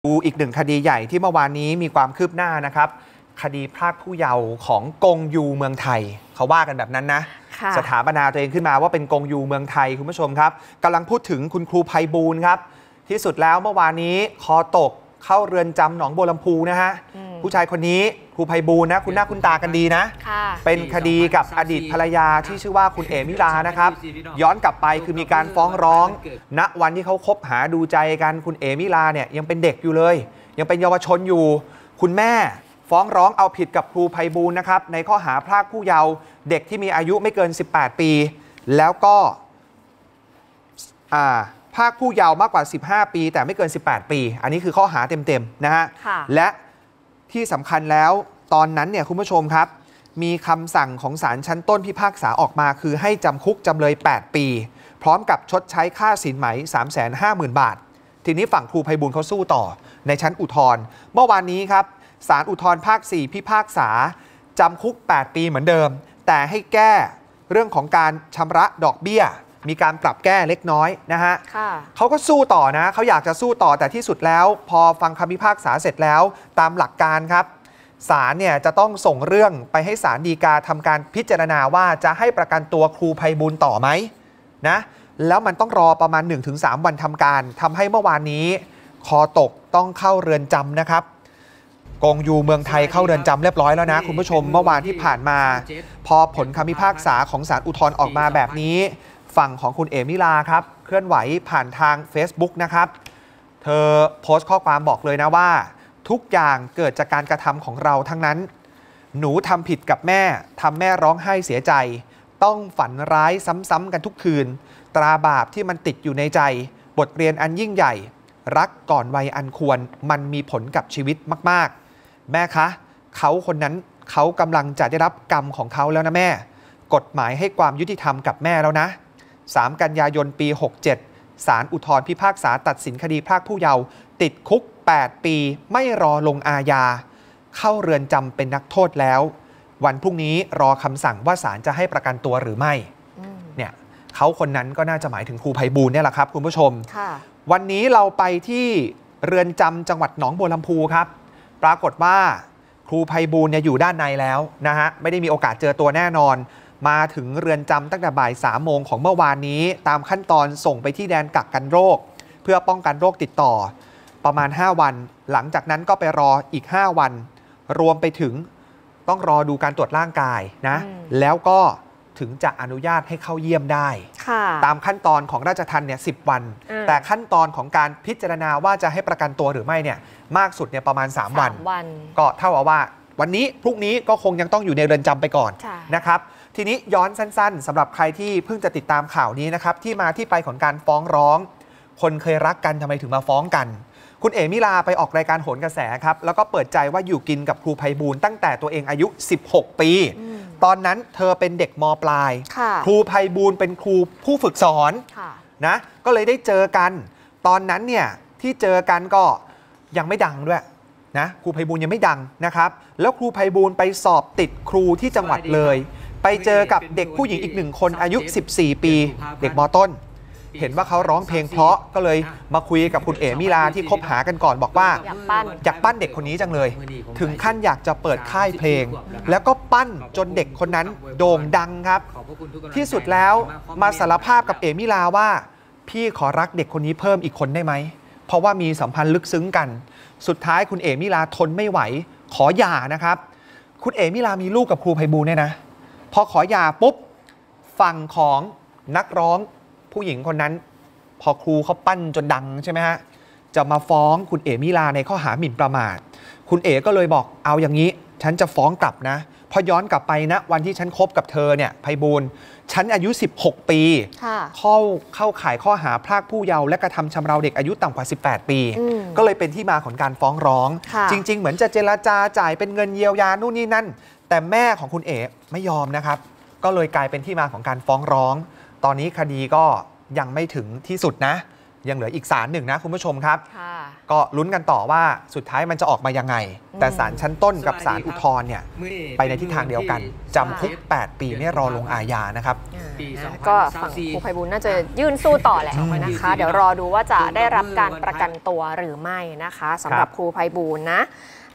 ดูอีกหนึ่งคดีใหญ่ที่เมื่อวานนี้มีความคืบหน้านะครับคดีพรากผู้เยาว์ของกงยูเมืองไทยเขาว่ากันแบบนั้นนะสถาปนาตัวเองขึ้นมาว่าเป็นกงยูเมืองไทยคุณผู้ชมครับกำลังพูดถึงคุณครูไพบูลย์ครับที่สุดแล้วเมื่อวานนี้คอตกเข้าเรือนจำหนองบัวลำพูนะฮะผู้ชายคนนี้ครูไพบูลย์นะคุณหน้าคุณตากันดีนะเป็นคดีกับอดีตภรรยาที่ชื่อว่าคุณเอมิลานะครับย้อนกลับไปคือมีการฟ้องร้องณวันที่เขาคบหาดูใจกันคุณเอมิลาเนี่ยยังเป็นเด็กอยู่เลยยังเป็นเยาวชนอยู่คุณแม่ฟ้องร้องเอาผิดกับครูไพบูลย์นะครับในข้อหาพรากผู้เยาว์เด็กที่มีอายุไม่เกิน18ปีแล้วก็พรากผู้เยาว์มากกว่า15ปีแต่ไม่เกิน18ปีอันนี้คือข้อหาเต็มๆนะฮะและที่สำคัญแล้วตอนนั้นเนี่ยคุณผู้ชมครับมีคำสั่งของศาลชั้นต้นพิพากษาออกมาคือให้จำคุกจำเลย8ปีพร้อมกับชดใช้ค่าสินไหม 350,000 บาททีนี้ฝั่งครูไพบูลย์เขาสู้ต่อในชั้นอุทธรณ์เมื่อวานนี้ครับศาลอุทธรณ์ภาค 4 พิพากษาจำคุก8ปีเหมือนเดิมแต่ให้แก้เรื่องของการชำระดอกเบี้ยมีการปรับแก้เล็กน้อยนะฮะเขาก็สู้ต่อนะเขาอยากจะสู้ต่อแต่ที่สุดแล้วพอฟังคำพิพากษาเสร็จแล้วตามหลักการครับศาลเนี่ยจะต้องส่งเรื่องไปให้ศาลฎีกาทำการพิจารณาว่าจะให้ประกันตัวครูไพบูลย์ต่อไหมนะแล้วมันต้องรอประมาณ 1-3 วันทำการทำให้เมื่อวานนี้คอตกต้องเข้าเรือนจำนะครับกงยูเมืองไทยเข้าเรือนจำเรียบร้อยแล้วนะคุณผู้ชมเมื่อวานที่ผ่านมาพอผลคำพิพากษาของศาลอุทธรณ์ออกมาแบบนี้ฝั่งของคุณเอมิลาครับเคลื่อนไหวผ่านทาง Facebook นะครับเธอโพสต์ข้อความบอกเลยนะว่าทุกอย่างเกิดจากการกระทำของเราทั้งนั้นหนูทำผิดกับแม่ทำแม่ร้องไห้เสียใจต้องฝันร้ายซ้ำๆกันทุกคืนตราบาปที่มันติดอยู่ในใจบทเรียนอันยิ่งใหญ่รักก่อนวัยอันควรมันมีผลกับชีวิตมากๆแม่คะเขาคนนั้นเขากำลังจะได้รับกรรมของเขาแล้วนะแม่กฎหมายให้ความยุติธรรมกับแม่แล้วนะ3 กันยายนปี 67ศาลอุทธรณ์พิพากษาตัดสินคดีพรากผู้เยาว์ติดคุก8ปีไม่รอลงอาญาเข้าเรือนจำเป็นนักโทษแล้ววันพรุ่งนี้รอคำสั่งว่าศาลจะให้ประกันตัวหรือไม่เนี่ยเขาคนนั้นก็น่าจะหมายถึงครูไพบูลย์เนี่ยแหละครับคุณผู้ชมวันนี้เราไปที่เรือนจำจังหวัดหนองบัวลำพูครับปรากฏว่าครูไพบูลย์เนี่ยอยู่ด้านในแล้วนะฮะไม่ได้มีโอกาสเจอตัวแน่นอนมาถึงเรือนจำตั้งแต่บ่าย3 โมงของเมื่อวานนี้ตามขั้นตอนส่งไปที่แดนกักกันโรคเพื่อป้องกันโรคติดต่อประมาณ5 วันหลังจากนั้นก็ไปรออีก5 วันรวมไปถึงต้องรอดูการตรวจร่างกายนะแล้วก็ถึงจะอนุญาตให้เข้าเยี่ยมได้ตามขั้นตอนของราชทัณฑ์เนี่ย10 วันแต่ขั้นตอนของการพิจารณาว่าจะให้ประกันตัวหรือไม่เนี่ยมากสุดเนี่ยประมาณ3 วันก็เท่ากับว่าวันนี้พรุ่งนี้ก็คงยังต้องอยู่ในเรือนจำไปก่อนนะครับทีนี้ย้อนสั้นๆสำหรับใครที่เพิ่งจะติดตามข่าวนี้นะครับที่มาที่ไปของการฟ้องร้องคนเคยรักกันทำไมถึงมาฟ้องกันคุณเอมิลาไปออกรายการโหนกระแสครับแล้วก็เปิดใจว่าอยู่กินกับครูไพบูลย์ตั้งแต่ตัวเองอายุ16 ปีตอนนั้นเธอเป็นเด็กม.ปลายครูไพบูลย์เป็นครูผู้ฝึกสอนนะก็เลยได้เจอกันตอนนั้นเนี่ยที่เจอกันก็ยังไม่ดังด้วยนะครูไพบูลย์ยังไม่ดังนะครับแล้วครูไพบูลย์ไปสอบติดครูที่จังหวัดเลยไปเจอกับเด็กผู้หญิงอีก1 คนอายุ14 ปีเด็กม.ต้นเห็นว่าเขาร้องเพลงเพราะก็เลยมาคุยกับคุณเอมิลาที่คบหากันก่อนบอกว่าอยากปั้นเด็กคนนี้จังเลยถึงขั้นอยากจะเปิดค่ายเพลงแล้วก็ปั้นจนเด็กคนนั้นโด่งดังครับที่สุดแล้วมาสารภาพกับเอมิลาว่าพี่ขอรักเด็กคนนี้เพิ่มอีกคนได้ไหมเพราะว่ามีสัมพันธ์ลึกซึ้งกันสุดท้ายคุณเอมิลาทนไม่ไหวขอหย่านะครับคุณเอมิลามีลูกกับครูไพบูลย์เนี่ยนะพอขอหย่าปุ๊บฝั่งของนักร้องผู้หญิงคนนั้นพอครูเขาปั้นจนดังใช่ไหมฮะจะมาฟ้องคุณเอมิลาในข้อหาหมิ่นประมาทคุณเอก็เลยบอกเอาอย่างนี้ฉันจะฟ้องกลับนะพอย้อนกลับไปนะวันที่ฉันคบกับเธอเนี่ยไพบูลย์ฉันอายุ16 ปีเข้าข่ายข้อหาพรากผู้เยาว์และกระทำชำเราเด็กอายุต่ำกว่า18 ปีก็เลยเป็นที่มาของการฟ้องร้องจริงๆเหมือนจะเจรจาจ่ายเป็นเงินเยียวยานู่นนี่นั่นแต่แม่ของคุณเอไม่ยอมนะครับก็เลยกลายเป็นที่มาของการฟ้องร้องตอนนี้คดีก็ยังไม่ถึงที่สุดนะยังเหลืออีกศาลหนึ่งนะคุณผู้ชมครับก็ลุ้นกันต่อว่าสุดท้ายมันจะออกมายังไงแต่ศาลชั้นต้นกับศาลอุทธรณ์เนี่ยไปในทิศทางเดียวกันจำคุก8 ปีไม่รอลงอาญานะครับก็ฝั่งครูไพบูลย์น่าจะยื่นสู้ต่อแหละนะคะเดี๋ยวรอดูว่าจะได้รับการประกันตัวหรือไม่นะคะสำหรับครูไพบูลย์นะ